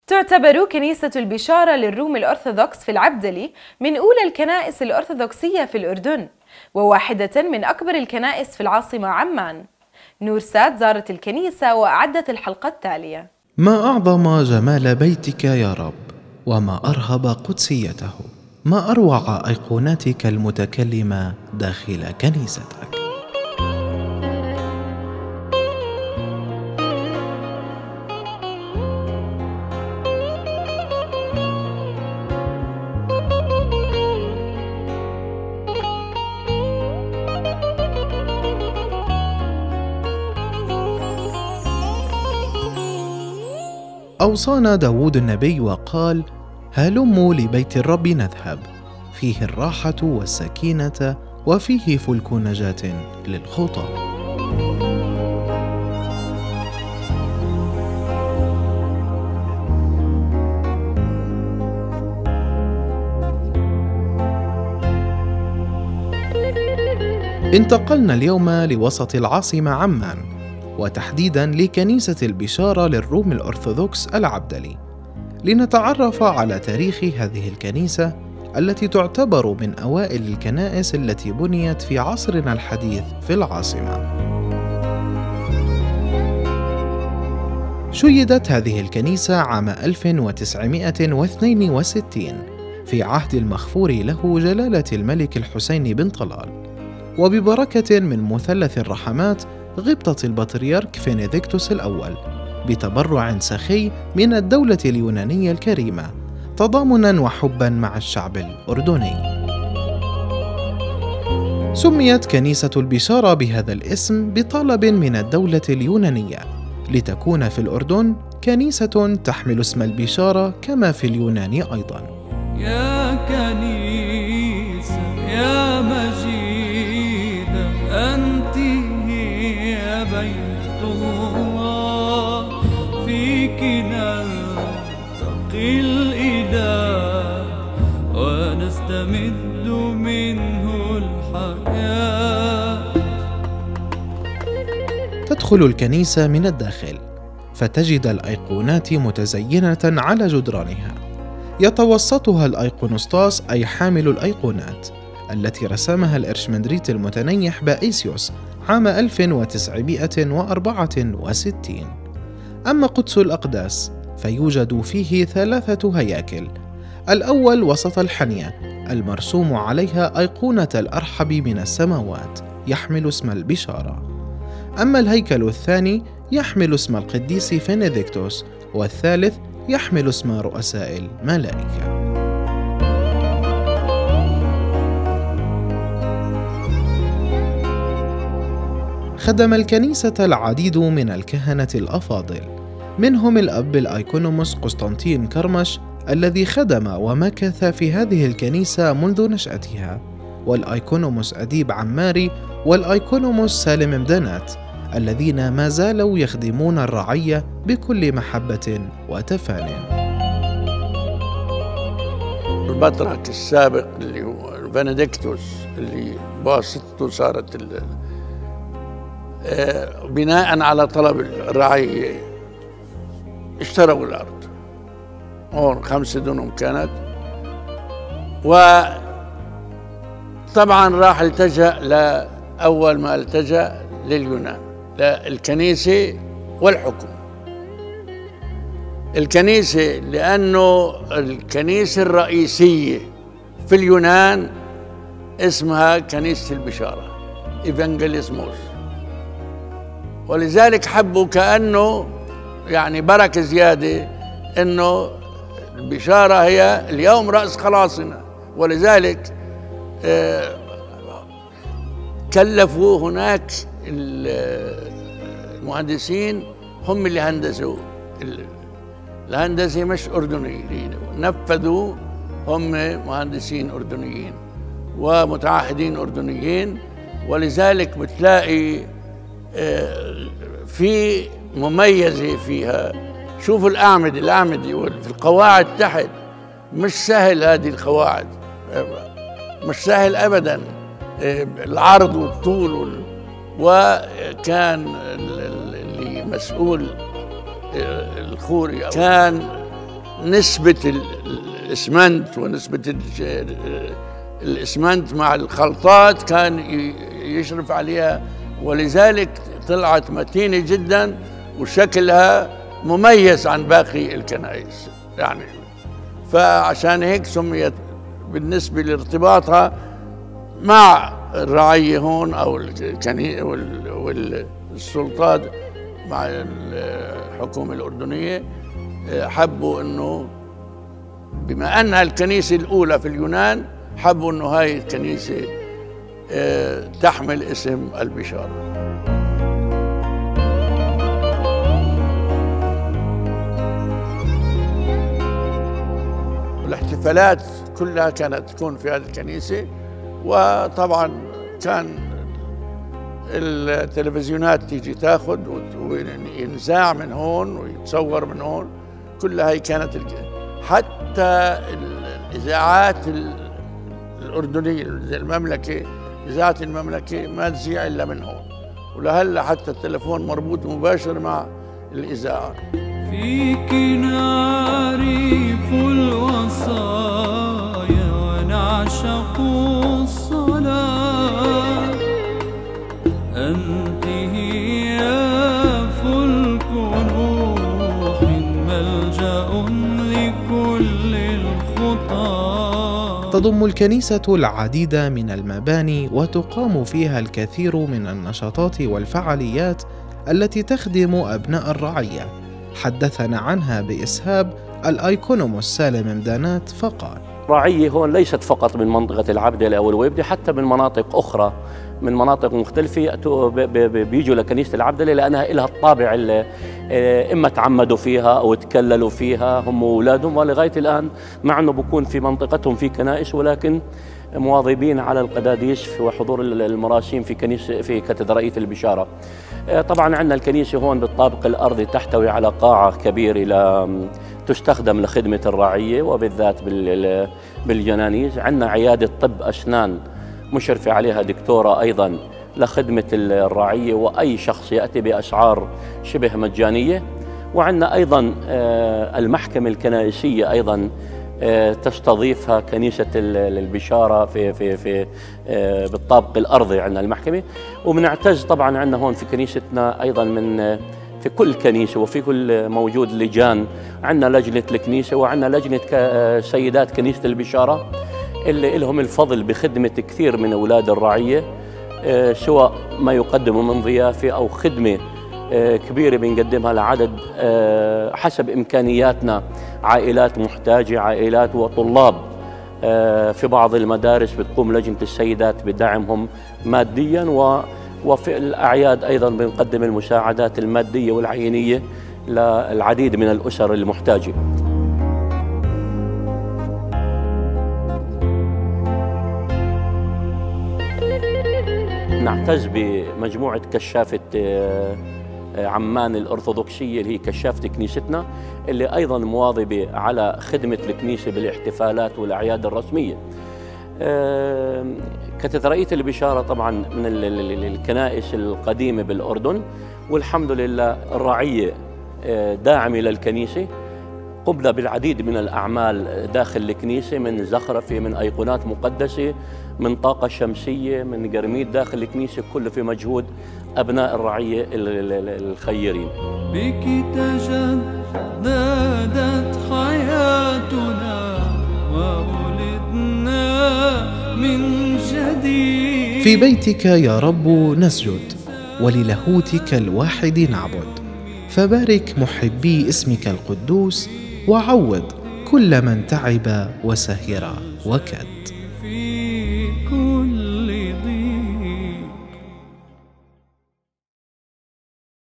تعتبر كنيسة البشارة للروم الأرثوذكس في العبدلي من أولى الكنائس الأرثوذكسية في الأردن، وواحدة من أكبر الكنائس في العاصمة عمان. نورسات زارت الكنيسة وأعدت الحلقة التالية. ما أعظم جمال بيتك يا رب، وما أرهب قدسيته، ما أروع أيقوناتك المتكلمة داخل كنيستك. أوصانا داود النبي وقال: هلموا لبيت الرب نذهب، فيه الراحة والسكينة، وفيه فلك نجاة للخطى. انتقلنا اليوم لوسط العاصمة عمان، وتحديداً لكنيسة البشارة للروم الأرثوذكس العبدلي، لنتعرف على تاريخ هذه الكنيسة التي تعتبر من أوائل الكنائس التي بنيت في عصرنا الحديث في العاصمة. شيدت هذه الكنيسة عام 1962 في عهد المغفور له جلالة الملك الحسين بن طلال، وببركة من مثلث الرحمات غبطة البطريرك فينيديكتوس الأول، بتبرع سخي من الدولة اليونانية الكريمة، تضامناً وحباً مع الشعب الأردني. سميت كنيسة البشارة بهذا الاسم بطلب من الدولة اليونانية لتكون في الأردن كنيسة تحمل اسم البشارة كما في اليونان أيضاً. يا كنيسة يا مجيدة، أنت هي بيت الله، فيك نلتقي الإله ونستمد منه الحياة. تدخل الكنيسة من الداخل فتجد الأيقونات متزينة على جدرانها، يتوسطها الأيقونوستاس أي حامل الأيقونات، التي رسمها الإرشمندريت المتنيح بائسيوس عام 1964. أما قدس الأقداس فيوجد فيه 3 هياكل: الأول وسط الحنية المرسوم عليها أيقونة الأرحب من السماوات يحمل اسم البشارة، أما الهيكل الثاني يحمل اسم القديس فينيديكتوس، والثالث يحمل اسم رؤساء الملائكة. خدم الكنيسة العديد من الكهنة الأفاضل، منهم الأب الأيكونوموس قسطنطين كرمش الذي خدم ومكث في هذه الكنيسة منذ نشأتها، والأيكونوموس أديب عماري، والأيكونوموس سالم مدنات، الذين ما زالوا يخدمون الرعية بكل محبة وتفان. البطرك السابق اللي هو فينيديكتوس اللي بواسطته صارت بناء على طلب الرعية اشتروا الأرض، هون 5 دنم كانت، وطبعا راح التجأ لأول ما التجأ لليونان، للكنيسة والحكم. الكنيسة لأنه الكنيسة الرئيسية في اليونان اسمها كنيسة البشارة إيفانجيليزموس، ولذلك حبوا كأنه يعني بركة زيادة أنه البشارة هي اليوم رأس خلاصنا، ولذلك كلفوا هناك المهندسين هم اللي هندسوا الهندسة، مش أردنيين، نفذوا هم مهندسين أردنيين ومتعهدين أردنيين، ولذلك بتلاقي في مميزة فيها. شوفوا الأعمدة في القواعد تحت، مش سهل هذه القواعد، مش سهل أبدا، العرض والطول وكان اللي مسؤول الخوري كان نسبة الإسمنت ونسبة الإسمنت مع الخلطات كان يشرف عليها، ولذلك طلعت متينة جدا وشكلها مميز عن باقي الكنائس يعني. فعشان هيك سميت بالنسبة لارتباطها مع الرعية هون أو والسلطات مع الحكومة الأردنية، حبوا أنه بما أنها الكنيسة الأولى في اليونان حبوا أنه هاي الكنيسة تحمل اسم البشارة. الاحتفالات كلها كانت تكون في هذه الكنيسة، وطبعا كان التلفزيونات تيجي تاخذ وينزاع من هون ويتصور من هون، كلها هي كانت حتى الإذاعات الأردنية المملكة، إذاعة المملكة ما تذيع إلا من هون، ولهلا حتى التلفون مربوط مباشر مع الإذاعة. فيك نعرف الوصايا ونعشق الصلاة، أنت هي فلك نوح ملجأ لكل الخطى. تضم الكنيسة العديد من المباني وتقام فيها الكثير من النشاطات والفعاليات التي تخدم أبناء الرعية. حدثنا عنها بإسهاب الأيكونوموس سالم مدانات فقال: الرعية هون ليست فقط من منطقة العبدلة أو الويبدة، حتى من مناطق أخرى من مناطق مختلفة بيجوا لكنيسة العبدلة لأنها لها الطابع اللي إما تعمدوا فيها أو تكللوا فيها هم وأولادهم، ولغاية الآن مع أنه بكون في منطقتهم في كنائس ولكن مواظبين على القداديس وحضور المراسيم في كاتدرائية البشارة. طبعا عندنا الكنيسة هون بالطابق الأرضي تحتوي على قاعة كبيرة تستخدم لخدمة الرعية وبالذات بالجنانيز. عندنا عيادة طب أسنان مشرفة عليها دكتورة أيضا لخدمة الرعية وأي شخص يأتي بأسعار شبه مجانية. وعندنا أيضا المحكمة الكنائسية أيضا تستضيفها كنيسة البشارة في بالطابق الأرضي عندنا المحكمة. وبنعتز طبعا عندنا هون في كنيستنا أيضا من في كل كنيسة وفي كل موجود لجان، عندنا لجنة الكنيسة وعندنا لجنة سيدات كنيسة البشارة اللي لهم الفضل بخدمة كثير من أولاد الرعية، سواء ما يقدموا من ضيافة أو خدمة كبيرة بنقدمها لعدد حسب إمكانياتنا، عائلات محتاجة، عائلات وطلاب. في بعض المدارس بتقوم لجنة السيدات بدعمهم ماديا، وفي الأعياد أيضا بنقدم المساعدات المادية والعينية للعديد من الأسر المحتاجة. نعتز بمجموعة كشافة عمان الأرثوذكسية اللي هي كشافة كنيستنا، اللي أيضا مواظبة على خدمة الكنيسة بالاحتفالات والأعياد الرسمية. كاتدرائية البشارة طبعا من الكنائس القديمة بالأردن، والحمد لله الرعية داعمة للكنيسة، قمنا بالعديد من الأعمال داخل الكنيسة، من زخرفة، من أيقونات مقدسة، من طاقة شمسية، من قرميد داخل الكنيسة، كله في مجهود أبناء الرعية الخيرين. بك تجددت حياتنا وولدنا من جديد. في بيتك يا رب نسجد وللاهوتك الواحد نعبد، فبارك محبي اسمك القدوس وعوض كل من تعب وسهر وكد.